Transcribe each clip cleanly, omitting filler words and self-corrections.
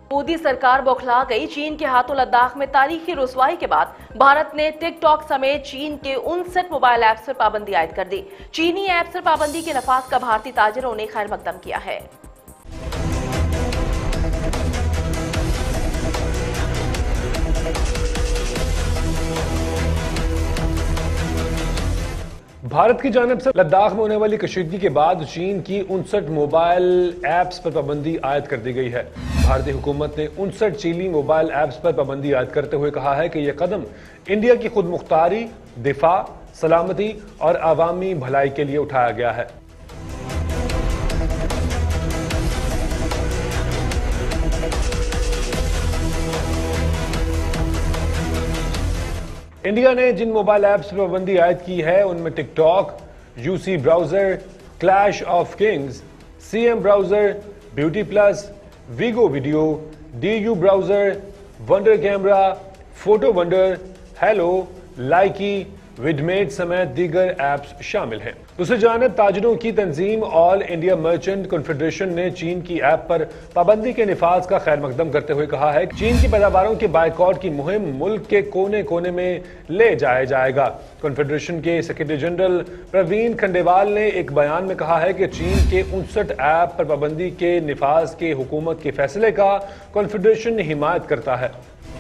मोदी सरकार बौखला गई। चीन के हाथों लद्दाख में तारीखी रुसवाई के बाद भारत ने टिकटॉक समेत चीन के 59 मोबाइल ऐप्स पर पाबंदी आयद कर दी। चीनी ऐप्स पर पाबंदी के नफाज का भारतीय ताजिरों ने खैर मकदम किया है। भारत की जानिब से लद्दाख में होने वाली कशीदगी के बाद चीन की 59 मोबाइल ऐप्स पर पाबंदी आयद कर दी गई है। भारतीय हुकूमत ने 59 चीनी मोबाइल ऐप्स पर पाबंदी आयद करते हुए कहा है कि यह कदम इंडिया की खुद मुख्तारी, दिफा, सलामती और आवामी भलाई के लिए उठाया गया है। इंडिया ने जिन मोबाइल ऐप्स पर पाबंदी आयद की है उनमें TikTok, UC Browser, Clash of Kings, CM Browser, Beauty Plus, Vigo Video, DU Browser, Wonder Camera, Photo Wonder, Helo, Likee, VidMate समेत दीगर ऐप्स शामिल हैं। दूसरी जानिब ताजिरों की तंजीम ऑल इंडिया मर्चेंट कॉन्फेडरेशन ने चीन की ऐप पर पाबंदी के निफाज का खैर मकदम करते हुए कहा है कि चीन की पैदावारों के बायकॉट की मुहिम मुल्क के कोने कोने में ले जाया जाएगा। कॉन्फेडरेशन के सेक्रेटरी जनरल प्रवीण खंडेवाल ने एक बयान में कहा है कि चीन के 59 ऐप पर पाबंदी के निफाज के हुकूमत के फैसले का कॉन्फेडरेशन हिमायत करता है।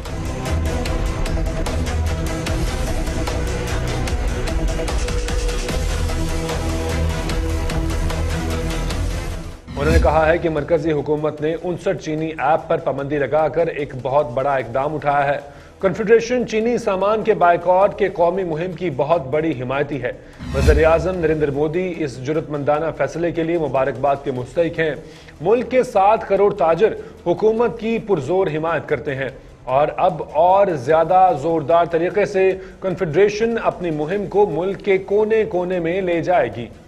उन्होंने कहा है कि मरकजी हुकूमत ने 59 चीनी ऐप पर पाबंदी लगाकर एक बहुत बड़ा इकदाम उठाया है। कॉन्फेडरेशन चीनी सामान के बायकॉट के कौमी मुहिम की बहुत बड़ी हिमायती है। वज़ीर-ए-आज़म नरेंद्र मोदी इस जुर्रतमंदाना फैसले के लिए मुबारकबाद के मुस्तहिक हैं। मुल्क के 7 करोड़ ताजिर हुकूमत की पुरजोर हिमायत करते हैं और अब और ज्यादा जोरदार तरीके से कॉन्फेडरेशन अपनी मुहिम को मुल्क के कोने कोने में ले जाएगी।